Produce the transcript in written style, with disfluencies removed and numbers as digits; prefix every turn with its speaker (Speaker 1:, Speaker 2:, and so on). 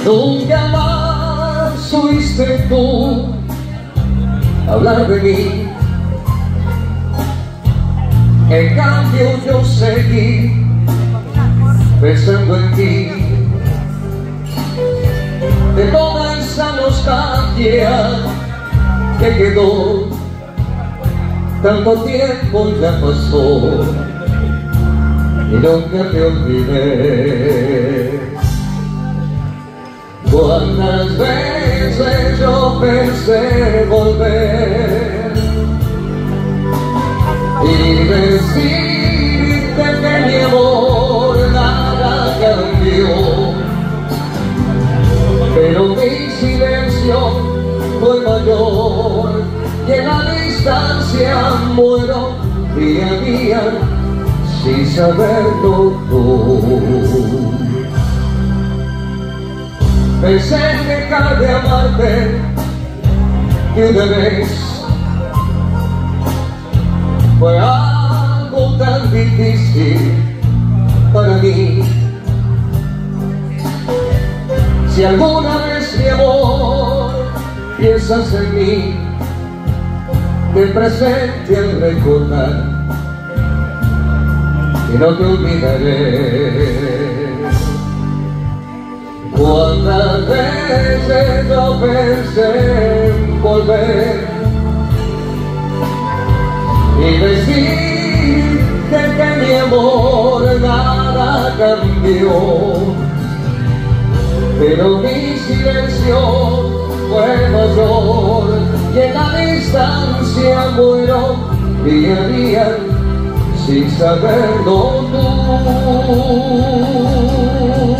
Speaker 1: Nunca más fuiste tú a hablar de mí. En cambio yo seguí pensando en ti. De toda esa nostalgia que quedó, tanto tiempo ya pasó y nunca te olvidé. Cuántas veces yo pensé volver y decirte que mi amor nada cambió, pero mi silencio fue mayor y en la distancia muero día a día sin saberlo tú. Pensé en dejar de amarte y una vez fue algo tan difícil para mí. Si alguna vez, mi amor, piensas en mí, te presente al recordar y no te olvidaré. Cuántas veces yo pensé en volver y decirte que mi amor nada cambió, pero mi silencio fue mayor y en la distancia muero día a día sin saberlo tú.